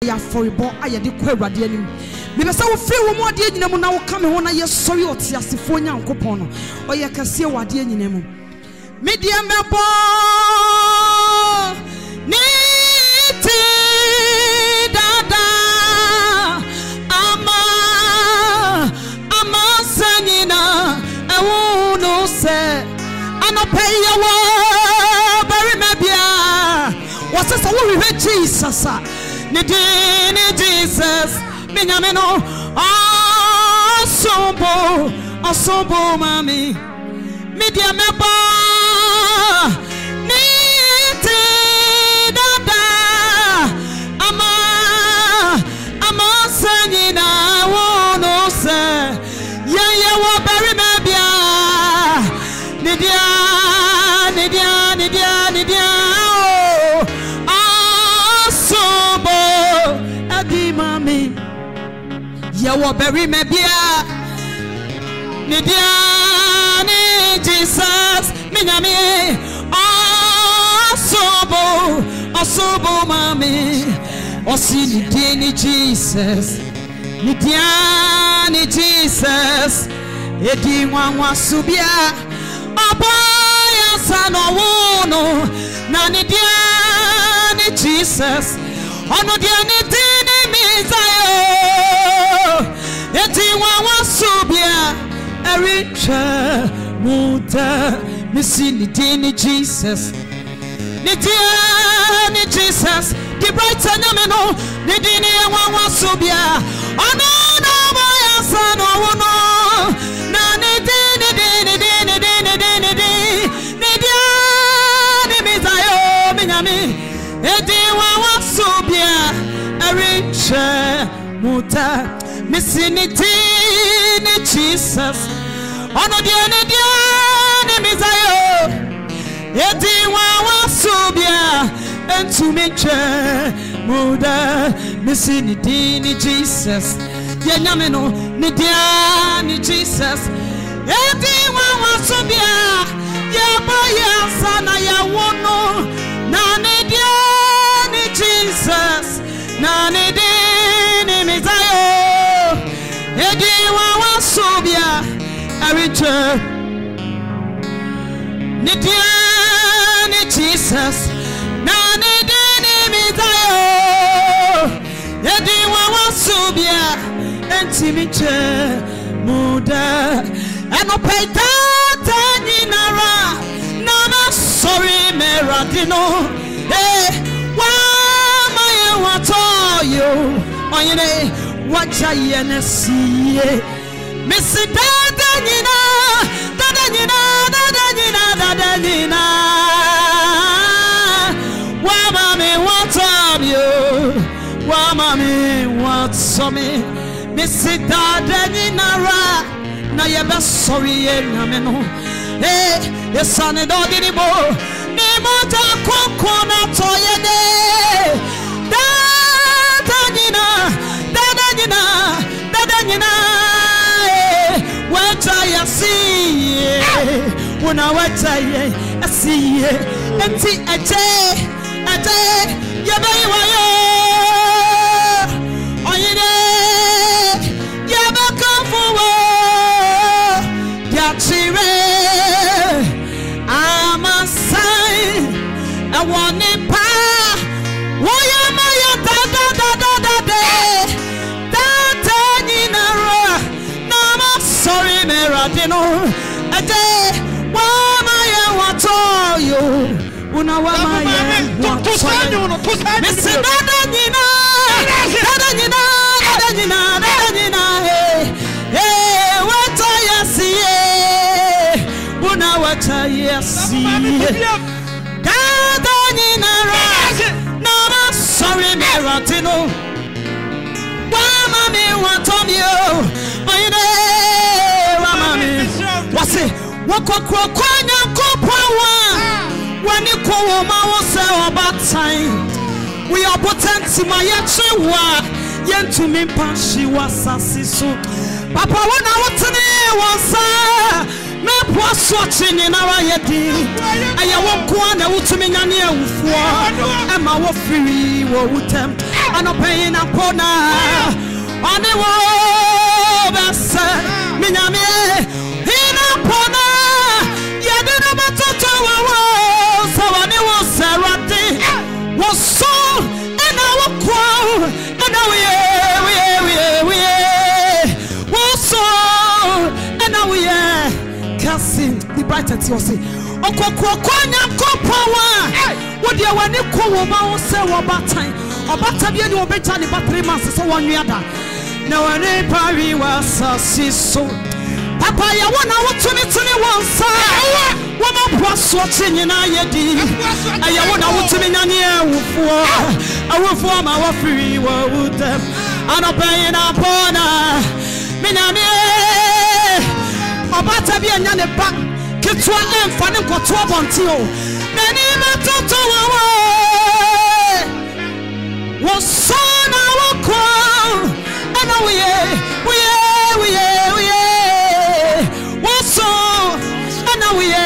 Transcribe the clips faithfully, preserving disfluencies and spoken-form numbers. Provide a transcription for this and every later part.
ya foribo ayede kwa awurade anim me be say wo free wo mo ade nyina mu na wo ka me ho na ye sori otiasefo nyankopon no oye kase wade nyina mu me dia mebo ni ti dada ama ama sanyina ewu no se anope yawo bari mebia what's so we with Jesus ni di ni Jesus me nyame no asombo asombo mami me dia meba ni ti dada ama ama sanyina wo no se ye ye wo bari mebia ni dia ni dia ni dia ni dia asombo adi mami ye wo bari mebia ni dia ni Jesus me nyame asobo asobo mami osi ni dia ni Jesus ni dia ni Jesus edi nwanwa subia abaya sano wono na ni dia ni Jesus ono dia ni dini mizayo edi nwanwa subia ericha muta missy ni dini Jesus ni dia ni Jesus the bright and ameno ni dini nwanwa subia ono no boya sano wono na ni dini dini dini dini dini dini ni dia ni mizayo minyami edi nwanwa subia ericha muta missy ni dini Jesus ono dia ni dia ni mizayo edi nwanwa subia entumeche muda missy ni dini Jesus ye nyame no ni dia ni Jesus edi nwanwa subia ye boya sana ya wono na ni dia ni Jesus na ni dini mizayo edi nwanwa subia aricha ni dia ni Jesus na ni dini mizayo edi nwanwa subia entimiche muda eno peita tanyinara na ma sorry meradino eh wa my watoyo oyene wacha yenesiye missy dada nina dada nina dada nina dada nina wa mami watabyo wa mami watsomi missy dada nina ra na yebe sorry ye nameno eh yesane dodi ni bo ni mota kokona toyede dada nina dada nina dada nina wata ya siye una wata ya siye enti ate ate yebe wayo oyine yebe kafuwo yachire amasai awone pa woya maya da da da da da de da nyina ro na ma sorry meradino ade wa maya watoyo una wa maya watoyo missy dada nyina dada nyina dada nyina dada nyina eh eh wataya siye una wataya siye dada nyina ra na ma sorry meradino wa mami watomio oyine wa mami wase wakokro kwanya kopawa wani ko ma wo se obatan we are potent my yewa yentumi mpanshi wasasi so papa wona wotene wonsa Swatching in our yeti, I won't go on the Utumania for Emma was free, would them, and a pain upon her on the wall. That's Minami in upon her. Yeah, the number to our so I knew Sarati was so in our quo, and now we are, we are, we are, we are, was so, and now we are. The brighter Tiosi. Okokonya kopawa. What you want to call about say about time. About time you will be trying about three months so one year. No one in Paris was a so. Papa, you want to twenty twenty-one side. Woman was watching in Ayadi. I want to be near for. I will form our free world. I'm not paying upon her. Minami. Obata bi anya ne ba ketwa emfa ne nkoto abonti o nani matoto wawo wo sona wako ana we we we we wo so ana we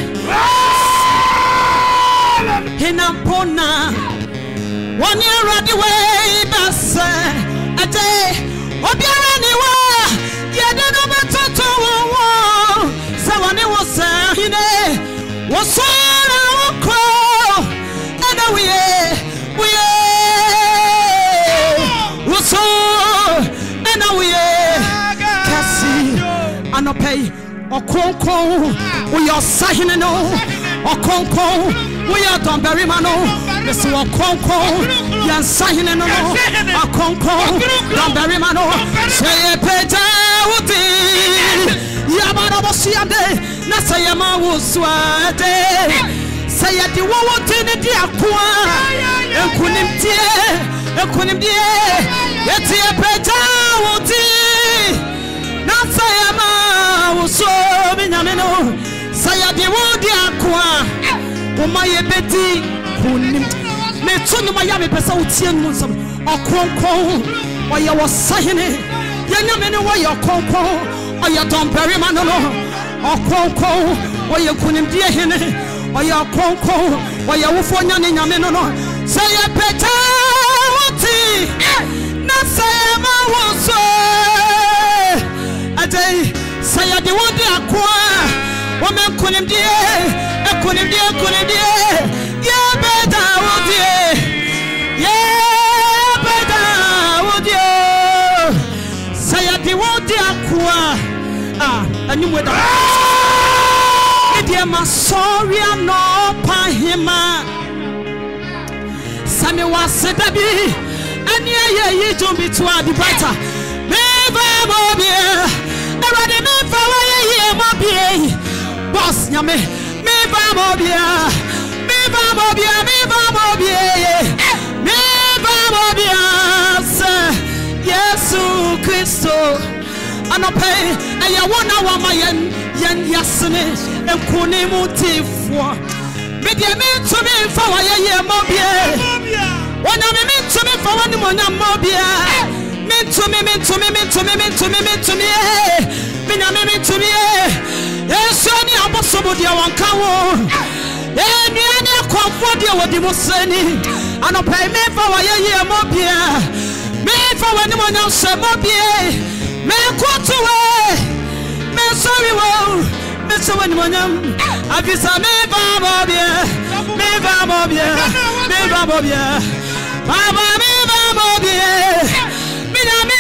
hinampona one year ready way basa ade obiara ni wa ye de no matoto wawo Sawane was a hine was so cool and we we was so and we Cassie and a pay or conco we are saying no or conco we are done very mano this was conco yan saying no a conco done very mano say a peta Yabarabosiade, Nasayama Wuswade, Sayati Wawati, the Diaqua, and Kunimtie, and Kunimtie, Yatia Peta Wuti, Nasayama Wuso, Binamino, Sayati Wodiaqua, Umaya Betty, Kunim, Metunu Miami Pessautian Musum, or Conco, or you was saying it, Yanamino, why you're Conco. Or you don't bury man or conco, or you couldn't be a hene, or your conco, or your Wufonia in your menor. Say a petty, not say a so a day, say a de one day acquire, woman couldn't be a couldn't be a couldn't be yeah, better would you, yeah, better would you say a de one day acquire. Ah, and you were the dear Masoria no Pahima Sammy was said to be and yeah, you don't be too hard the brighter. Never more beer, never the man for a year more beer. Boss, Yame, never more beer, never more beer, never more beer, never more beer, sir. Yes, Christo. And I pay, and I want our Mayan, Yan Yasne, and Kunimuti for. Media meant to me for a year more beer. When I meant to me for one more beer. Meant to me, meant to me, meant to me, meant to me, meant to me, Mina meant to me. Yes, only a possible dear one cow. And you are comfort you with the Musani. And I pay me for a year more beer. Me for anyone else, more beer. Me quarter way, me sorry wo, me so when monam. Avisa me babobia, me babobia, me babobia, baba me babobia, me na me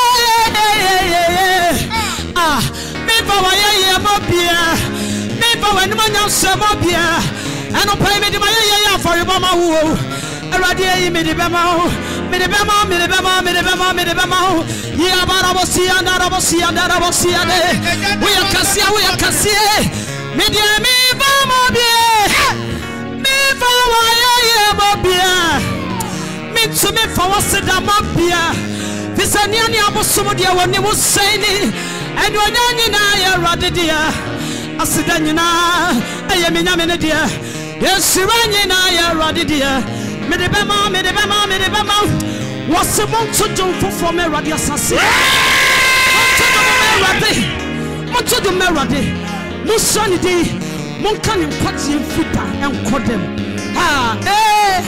ah, me bawa ye mobia, me bawa ni monam se mobia, and no pay me di my ye for your mama wo, eradi me di bema. Medebama, medebama, medebama, medebama. Yeah, barabosia, barabosia, barabosia. We are Cassia, we are Cassia. Media me, Bamobia. Me, Bawaya, Bobia. Me to me for what's the Damabia. Visaniani Abosumodia when you was saying, and when I rather dear. Asidanina, I am in a minute, dear. Yes, Siranina, rather dear. Medebama, medebama, medebama. What's the one to do for me, Radio Sassi? What to do, Merade? What to do, Merade? Musani di Monkani Pati and Fita and Kodem. Ah, eh.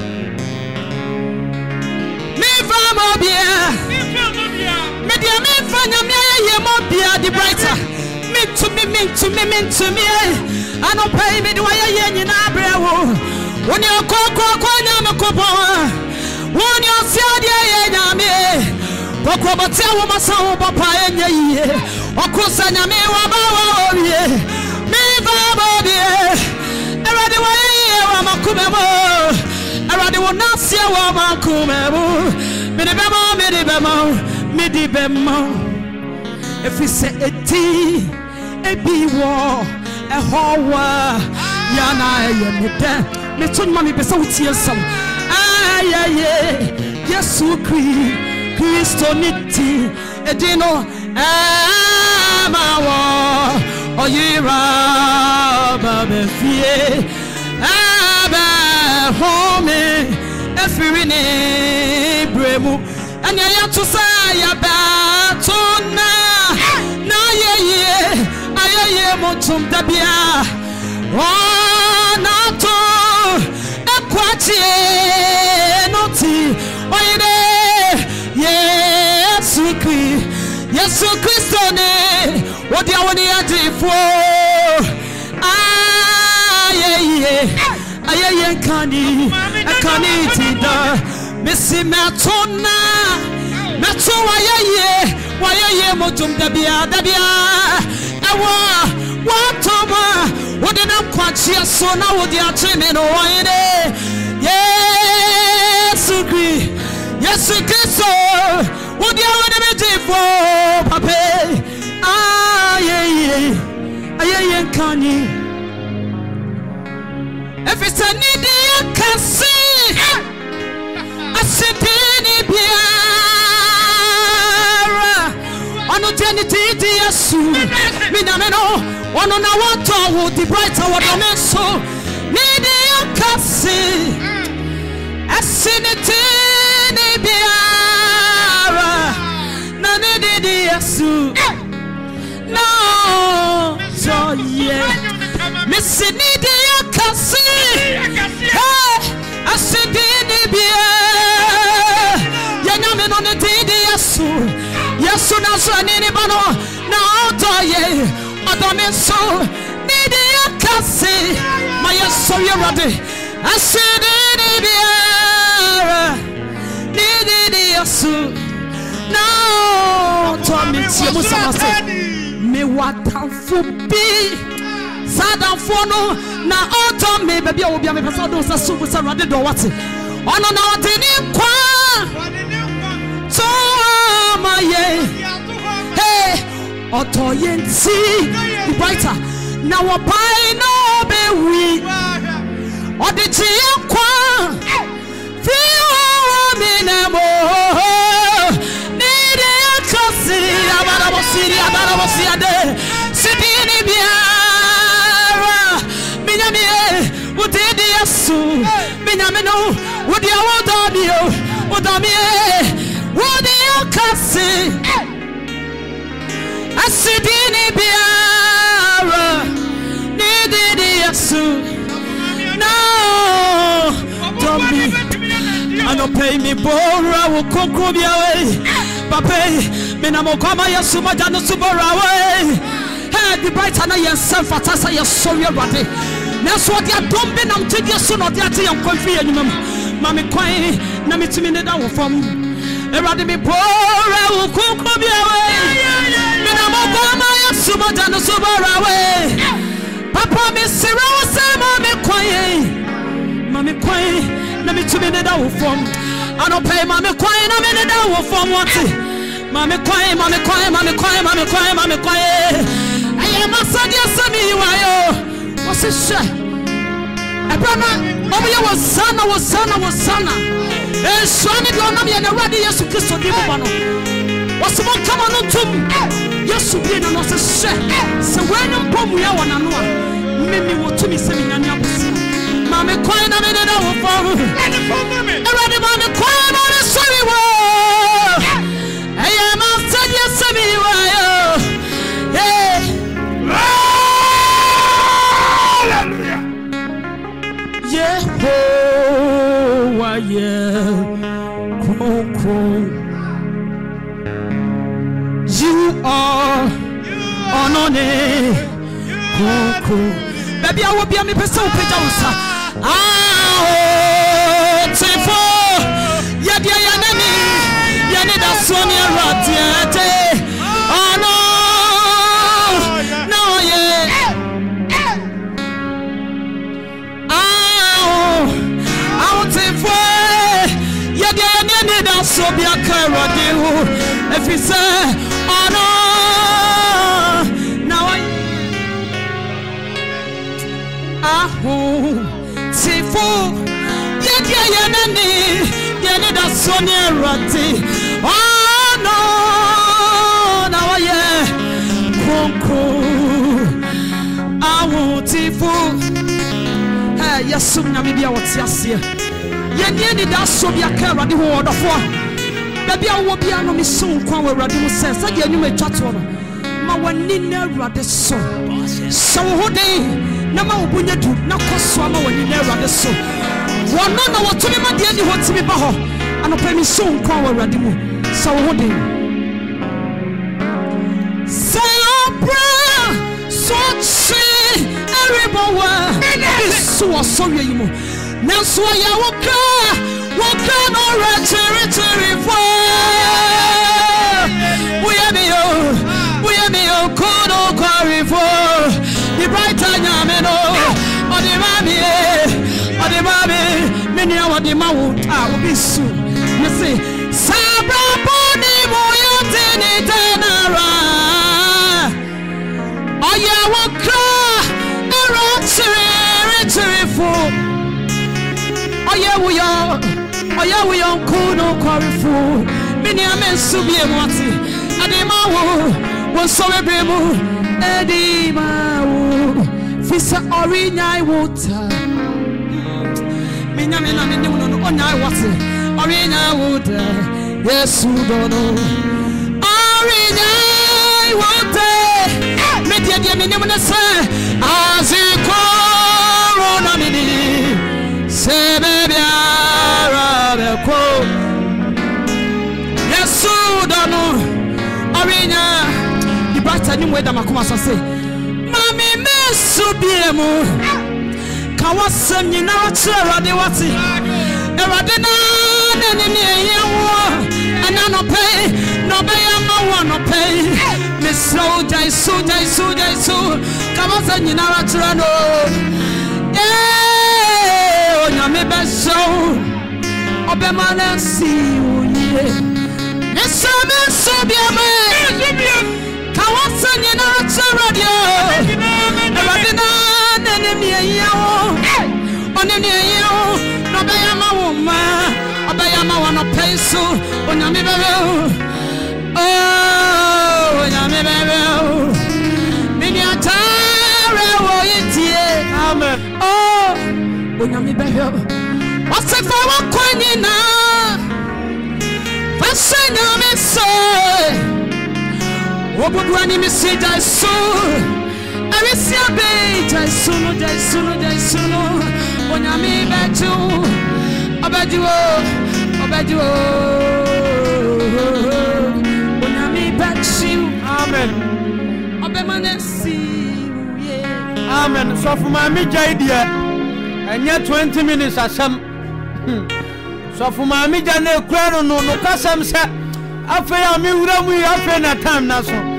Me Vamobia. Media me Fanyamia Mobia, the brighter. Me to me, me to me, me to me. I don't pay me the way I am in Abrao. When you're Coco, Yamakopa. When you're Sadia Yami. Kokobatia Masao Papa and Ye. Okusanya me Wabawa. Me Vamobia. Every way I'm a Kumemo. Every one not see a woman Kumemo. Medibemo, Medibemo, Medibemo. If we say a tea, a bee war, a hoa, Yana, Yamita, me told mommy beside yourself. Ah, yeah, yeah, yes, so creep, Christonity, a dino, ah, my war, or ye rabba, fear, ah, home, a free bremu, and I have to say about na ye ye aye motum dabia oh na to ekwati noti oyede Yesu Kristo Yesu Kristo ne wodi awoni adifo aye ye aye ye kani kani tida mesi metona meto aye ye why ye motum dabia dabia awa watoma wodena kwachia so na wodi atene no wayene Yesu Kristo Yesu Kristo wodi awone metifo pape aye aye nkani efisa nidi yakasi asidini bia Ono teni titi Yesu minameno ono na wato wo the brighter wadomeso nidi yakasi asiniti ni biara na nidi Yesu no so yeah misi nidi yakasi asidini biara yenyameno nidi Yesu Yesu na nini bano na otoye odome so nidi yakasi ma Yesu yerade asidi ni biara nidi Yesu na otomi tie musamase me watamfo bi sadamfo no na otomi baby obi am pesa do sa subu sa rade do wate ono na odini kwa so hey, Otoyensi, the brighter. Now a buy no be we. Or the Chiakwa, feel me no more. Need a cosy, about a city, about a city, city in Ibiara. Minamie, would they be a soon? Minamino, would you hold on you? Would I be? Would you kasi asidini biara nidi Yesu no don't be I don't pay me bora wo kokro biawe papa me na mokoma Yesu maja no subora we hey the bright na yensen fatasa Yesu yerade na so dia dombe na mtegi Yesu no dia te yankonfi anyumam mami kwan na mitimi ne da wo fam Erade mi pora ukuko biawe Mina mokoma Yesu maja no subora we Papa mi sira usema mi kwaye Mami kwaye na mi tumi ne da wo fom Ano pay mami kwaye na mi ne da wo fom wati Mami kwaye mami kwaye mami kwaye mami kwaye mami kwaye Aye masadi asemi wayo Wasi she Ebrana obiye wasana wasana wasana Eh, Swami Donam Yanaradi Yesu Kristo Dibano. What's about come on to Yesu Bina no se se when you pom ya wana no mimi wo to mi se mi nyanya bosi. Mame kwai na me na wo fo. Erade mame kwai na re sorry wo. Eye ma se ye se mi wa yo. Hey. oh oh no ne kuku baby I will be a me person who pay down sa ah oh tifo ya dia ya nani ya ne da so ne ratiate oh no no yeah ah oh ah tifo ya dia ya ne da so bi akara de wo if you say oh no now I ah oh tifo ya dia ya nani ya ne da so ne rati oh no now I konko ah oh tifo eh yasum na me bia wote ase ye nie ni da so bia ka awade ho odofo da bia wo bia no me so kwa wa awade mo se sa dia nyum atwa to no ma wani na awade so so ho de na ma wo bunya du na koso ma wani na awade so wono na woto me ma dia ni ho timi ba ho anopa me so kwa wa awade mo so ho de say oh bra so see everyone so sorry you mo now so ya woka woka no return for we am yo we am yo kono quarry for the bright time no on the mami on the mami many of the mawu ah obi su you see sabra boni mo yo tini tenara oh ya woka return for oh yeah we are oh yeah we are kono quarry for many amen subi emoti adema wo won so be mu edima wo fisa orinya water menya mena me nimu no onya water orinya water yesu dono orinya water me dia dia me nimu na se aziko na me ni se be biara be ko yesu dono orinya di brata ni mweda makoma so se mami mesu biemu ka wasem nyina wache erade wati erade na na ni ni eyewo ana no pay no be ya ma wo no pay me so jai so jai so jai so ka wasem nyina wache no eh onya me be so obemana si uye nesa me so biemu ka wasem nyina wache radio erade na na ni ni eyewo oni ni eyewo no be ya ma wo ma obayama wana peso onyame bebe oh onyame bebe mini atare wo yitie amen oh onyame bebe wase fa wa kwanyi na fasenya me so obudu ani mi si dai so arisia be dai so no dai so no dai so no onyame betu Obajuo, Obajuo, Onyami Bachu, Amen. Obemanesi, yeah. Amen. So for my media, and yet twenty minutes as some. So for my media, no crown, no, no, Cassam, I feel I'm in a time now.